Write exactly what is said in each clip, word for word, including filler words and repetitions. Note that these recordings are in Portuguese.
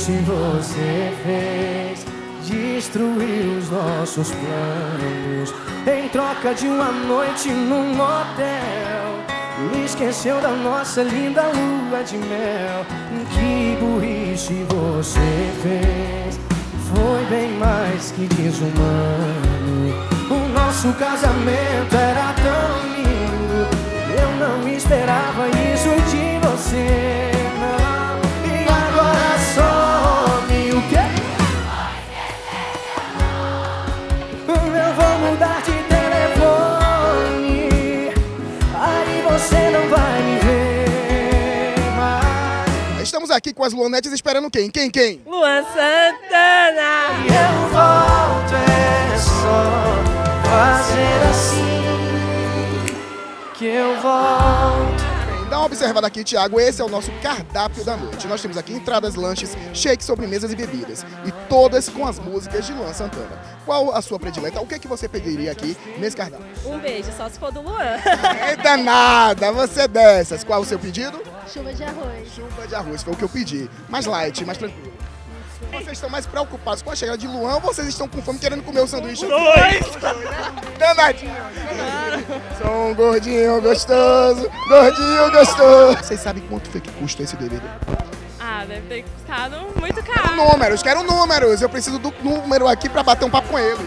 burrice você fez, destruiu os nossos planos em troca de uma noite num motel. Esqueceu da nossa linda lua de mel. Que burrice você fez, foi bem mais que desumano. O nosso casamento era tão lindo, eu não esperava isso de você, não. E agora some o quê? Eu vou mudar de telefone, aí você não vai me ver mais. Estamos aqui com as Luanetes esperando quem? Quem, quem? Luan Santana! E eu volto, é só fazer assim que eu volto. Dá uma observada aqui, Thiago, esse é o nosso cardápio da noite. Nós temos aqui entradas, lanches, shakes, sobremesas e bebidas. E todas com as músicas de Luan Santana. Qual a sua predileta? O que é que você pediria aqui nesse cardápio? Um beijo, só se for do Luan. Eita nada, você é dessas. Qual o seu pedido? Chuva de arroz. Chuva de arroz, foi o que eu pedi. Mais light, mais tranquilo. Vocês estão mais preocupados com a chegada de Luan ou vocês estão com fome querendo comer o sanduíche? Dois! Danadinho! Sou um gordinho gostoso, gordinho gostoso. Vocês sabem quanto foi que custa esse D V D? Ah, deve ter custado muito Quero caro. números, quero números. Eu preciso do número aqui pra bater um papo com ele.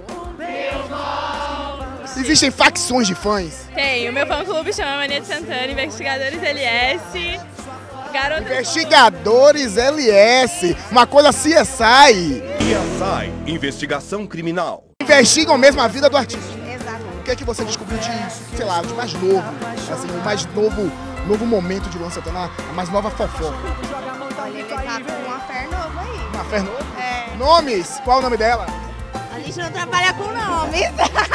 Existem facções de fãs? Tem, o meu fã-clube chama Mania de Santana, Investigadores L S, Garotas... Investigadores L S, uma coisa C S I. C S I, Investigação Criminal. Investigam mesmo a vida do artista. Exato. O que é que você descobriu de, sei lá, de mais novo? Assim, o mais novo, novo momento de Luan Santana, a mais nova fofoca. Olha, ele tá com uma fé nova aí. Uma fé nova? É. Nomes? Qual o nome dela? A gente não trabalha com nomes.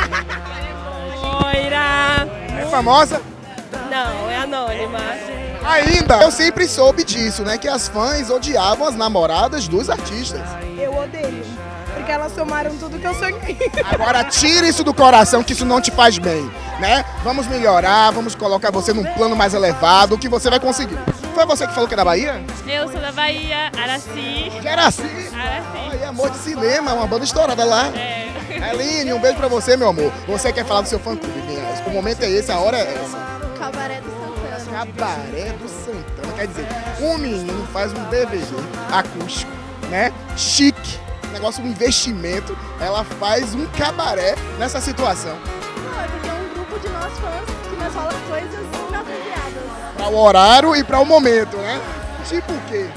Moira. É famosa? Não, é anônima. Ainda! Eu sempre soube disso, né? Que as fãs odiavam as namoradas dos artistas. Eu odeio, porque elas tomaram tudo que eu sonhei. Agora tira isso do coração, que isso não te faz bem, né? Vamos melhorar, vamos colocar você num plano mais elevado, que você vai conseguir. Foi você que falou que é da Bahia? Eu sou da Bahia, Araci. De Araci? Araci. Aí, amor de cinema, uma banda estourada lá. É. Aline, um beijo pra você, meu amor. Você quer falar do seu fã-clube, Vinhas? O momento é esse, a hora é essa. Cabaré do Santana. Cabaré do Santana. Quer dizer, um menino faz um D V D acústico, né? Chique. Negócio, um investimento. Ela faz um cabaré nessa situação. Não, é porque é um grupo de nós fãs que nós falamos coisas inapropriadas. Para o horário e para o momento, né? Tipo o quê?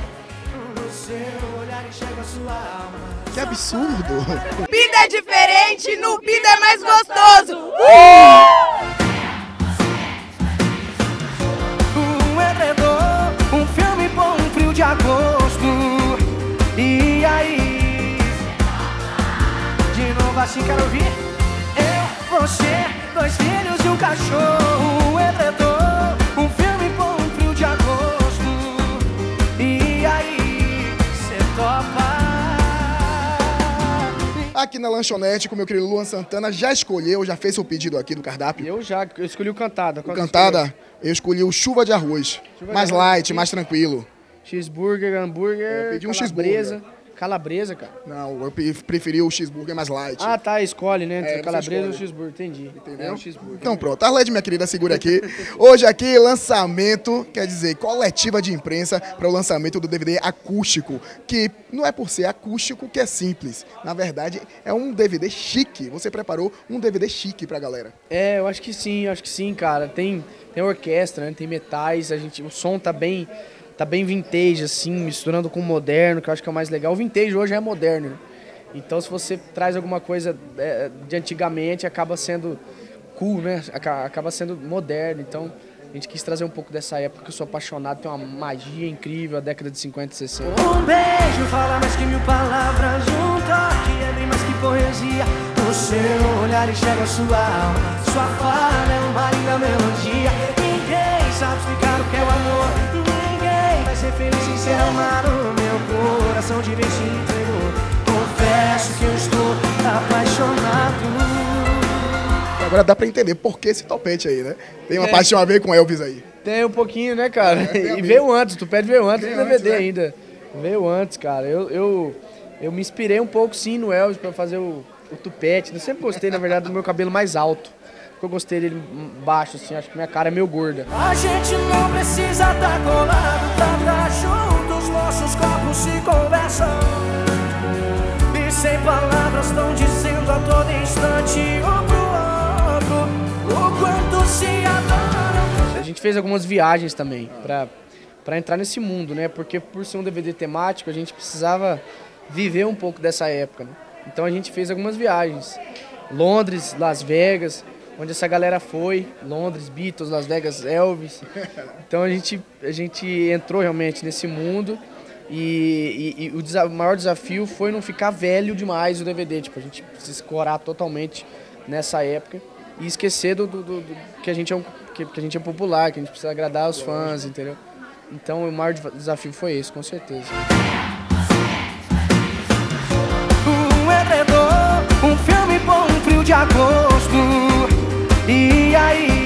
Que absurdo! Bida é diferente, no Bida é mais gostoso. Um edredom, um filme bom, um frio de agosto. E aí? De novo assim, quero ouvir. Eu, você, dois filhos e um cachorro. Um edredom, um filme bom, um frio de agosto. E aí? Cê topa? Aqui na lanchonete com meu querido Luan Santana, já escolheu, já fez seu pedido aqui do cardápio? Eu já, eu escolhi o Cantada. O Cantada, eu escolhi o chuva de arroz. Chuva mais de arroz, light, sim. mais tranquilo. Cheeseburger, hambúrguer, Eu pedi um calabresa. Calabresa, cara. Não, eu pe- preferi o cheeseburger mais light. Ah, tá, escolhe, né? Entre É, você calabresa e o escolhe. cheeseburger, entendi. Entendeu? É o cheeseburger. Então pronto, Arlete, minha querida, segura aqui. Hoje aqui, lançamento, quer dizer, coletiva de imprensa para o lançamento do D V D acústico, que não é por ser acústico que é simples. Na verdade, é um D V D chique. Você preparou um D V D chique pra galera. É, eu acho que sim, eu acho que sim, cara. Tem, tem orquestra, né? Tem metais, a gente, o som tá bem, tá bem vintage, assim, misturando com o moderno, que eu acho que é o mais legal. O vintage hoje é moderno, né? Então, se você traz alguma coisa é, de antigamente, acaba sendo cool, né? Aca- Acaba sendo moderno. Então, a gente quis trazer um pouco dessa época, que eu sou apaixonado, tem uma magia incrível, a década de cinquenta e sessenta. Um beijo fala mais que mil palavras. Um toque é bem mais que poesia. O seu olhar enxerga sua alma. Sua fala é uma linda melodia. Ninguém sabe explicar o que é o amor. Ninguém vai ser feliz sem ser amado. Meu coração de vez se entregou. Confesso que eu estou apaixonado. Agora dá pra entender por que esse topete aí, né? Tem uma É. paixão a ver com Elvis aí. Tem um pouquinho, né, cara? É, tem a e ver. veio antes, tu pede veio antes do Veio D V D antes, né? ainda. Veio antes, cara. Eu, eu, eu me inspirei um pouco, sim, no Elvis pra fazer o, o tupete. Eu sempre gostei, na verdade, do meu cabelo mais alto. Porque eu gostei dele baixo, assim. Acho que minha cara é meio gorda. A gente não precisa estar colado pra estar juntos. Nossos corpos se conversam e sem palavras estão dizendo a todo instante um pro outro o quanto se adoram. A gente fez algumas viagens também pra, pra entrar nesse mundo, né? Porque por ser um D V D temático, a gente precisava viver um pouco dessa época, né? Então a gente fez algumas viagens. Londres, Las Vegas, onde essa galera foi. Londres, Beatles, Las Vegas, Elvis. Então a gente, a gente entrou realmente nesse mundo. E, e, e o, desa- o maior desafio foi não ficar velho demais o D V D. Tipo, a gente se escorar totalmente nessa época e esquecer do, do, do, do que, a gente é um, que, que a gente é popular, que a gente precisa agradar os fãs, entendeu? Então o maior deva- desafio foi esse, com certeza. Um edredom, um filme bom, um frio de agosto. E aí?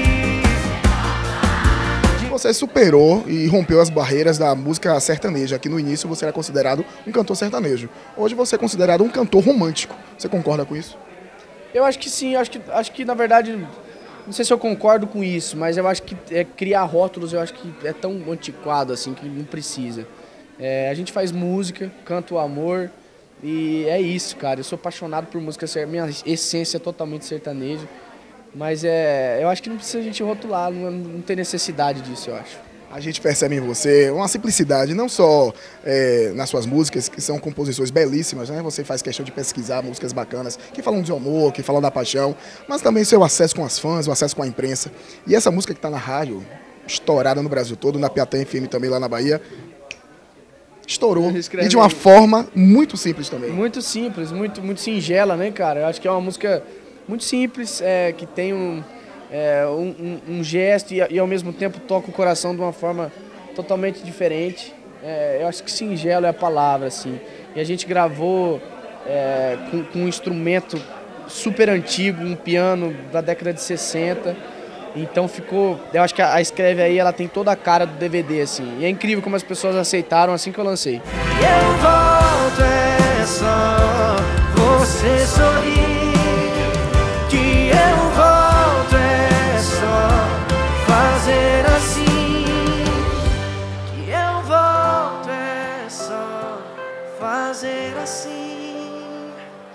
Você superou e rompeu as barreiras da música sertaneja, que no início você era considerado um cantor sertanejo. Hoje você é considerado um cantor romântico. Você concorda com isso? Eu acho que sim, acho que, acho que na verdade, não sei se eu concordo com isso, mas eu acho que é, criar rótulos eu acho que é tão antiquado assim que não precisa. É, a gente faz música, canta o amor e é isso, cara. Eu sou apaixonado por música, minha essência é totalmente sertaneja, mas é, eu acho que não precisa a gente rotular, não, não tem necessidade disso, eu acho. A gente percebe em você uma simplicidade, não só é, nas suas músicas, que são composições belíssimas, né? Você faz questão de pesquisar músicas bacanas, que falam de amor, que falam da paixão, mas também seu acesso com as fãs, o acesso com a imprensa. E essa música que está na rádio, estourada no Brasil todo, na Piatã F M também lá na Bahia, estourou. Escreve E de uma aí. forma muito simples também. Muito simples, muito, muito singela, né, cara? Eu acho que é uma música muito simples, é, que tem um, é, um, um, um gesto e, e ao mesmo tempo toca o coração de uma forma totalmente diferente. É, eu acho que singelo é a palavra, assim. E a gente gravou é, com, com um instrumento super antigo, um piano da década de sessenta. Então ficou, eu acho que a, a Escreve Aí, ela tem toda a cara do D V D, assim. E é incrível como as pessoas aceitaram assim que eu lancei. Eu volto, é só você sorrir. Que eu volto, é só fazer assim. Que eu volto, é só fazer assim.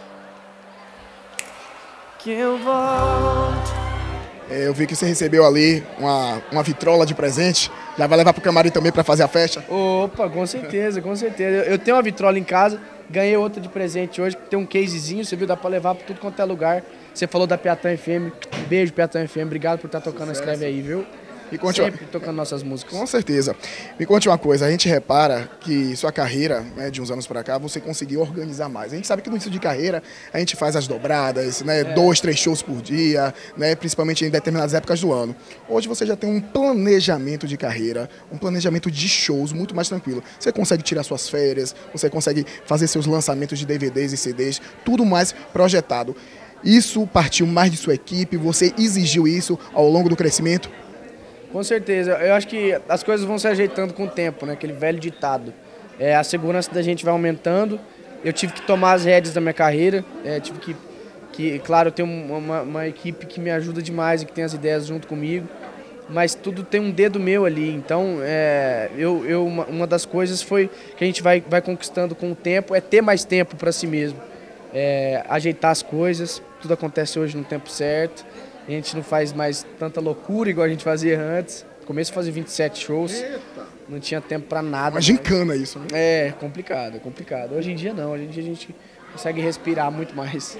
Que eu volto. É, eu vi que você recebeu ali uma, uma vitrola de presente. Já vai levar pro camarim também para fazer a festa? Opa, com certeza, com certeza. Eu, eu tenho uma vitrola em casa, ganhei outra de presente hoje, que tem um casezinho, você viu, dá pra levar pra tudo quanto é lugar. Você falou da Piatã F M, um beijo Piatã F M, obrigado por estar tocando a Escreve Aí, viu? E conte, Sempre tocando nossas músicas. Com certeza. Me conte uma coisa, a gente repara que sua carreira, né, de uns anos pra cá, você conseguiu organizar mais. A gente sabe que no início de carreira a gente faz as dobradas, né, é. dois, três shows por dia, né, principalmente em determinadas épocas do ano. Hoje você já tem um planejamento de carreira, um planejamento de shows muito mais tranquilo. Você consegue tirar suas férias, você consegue fazer seus lançamentos de D V Ds e C Ds, tudo mais projetado. Isso partiu mais de sua equipe, você exigiu isso ao longo do crescimento? Com certeza. Eu acho que as coisas vão se ajeitando com o tempo, né? Aquele velho ditado. É, a segurança da gente vai aumentando. Eu tive que tomar as rédeas da minha carreira. É, tive que, que, claro, eu tenho uma, uma equipe que me ajuda demais e que tem as ideias junto comigo. Mas tudo tem um dedo meu ali. Então, é, eu, eu, uma, uma das coisas foi que a gente vai, vai conquistando com o tempo é ter mais tempo para si mesmo. É, ajeitar as coisas. Tudo acontece hoje no tempo certo. A gente não faz mais tanta loucura igual a gente fazia antes. No começo eu fazia vinte e sete shows, Eita. Não tinha tempo pra nada. Uma gincana isso, né? É, complicado, é complicado. Hoje em dia não, hoje em dia a gente consegue respirar muito mais.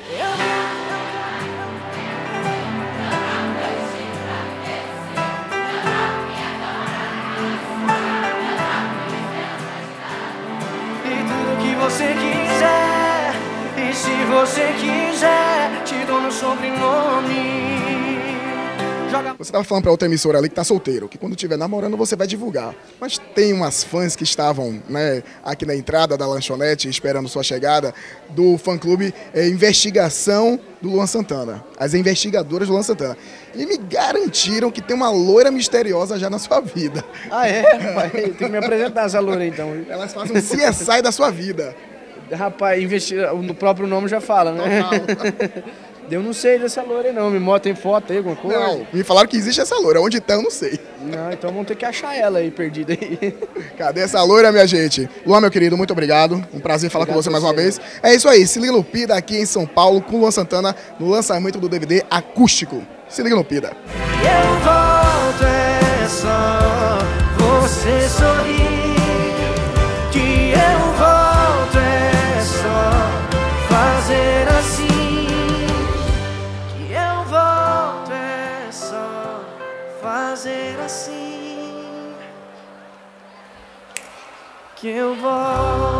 E tudo que você quiser, e se você quiser, te dou meu sobrenome. Joga... Você tava falando pra outra emissora ali que tá solteiro, que quando tiver namorando você vai divulgar. Mas tem umas fãs que estavam, né, aqui na entrada da lanchonete esperando sua chegada do fã-clube é, Investigação do Luan Santana. As investigadoras do Luan Santana. E me garantiram que tem uma loira misteriosa já na sua vida. Ah, é? Pai, tem que me apresentar essa loura então. Elas fazem um C S I da sua vida. Rapaz, investi... o próprio nome já fala, né? Eu não sei dessa loira aí não, me mostra, tem foto aí, alguma coisa? Não, me falaram que existe essa loira, onde tá eu não sei. Não, então vamos ter que achar ela aí, perdida aí. Cadê essa loira, minha gente? Luan, meu querido, muito obrigado, um prazer falar Obrigado com você mais você, uma vez. É isso aí, se liga no Pida aqui em São Paulo, com o Luan Santana, no lançamento do D V D acústico. Se liga no Pida. Eu volto, é só você sorrir. Que eu volto, é só fazer assim. Que eu volto, é só fazer assim. Que eu volto.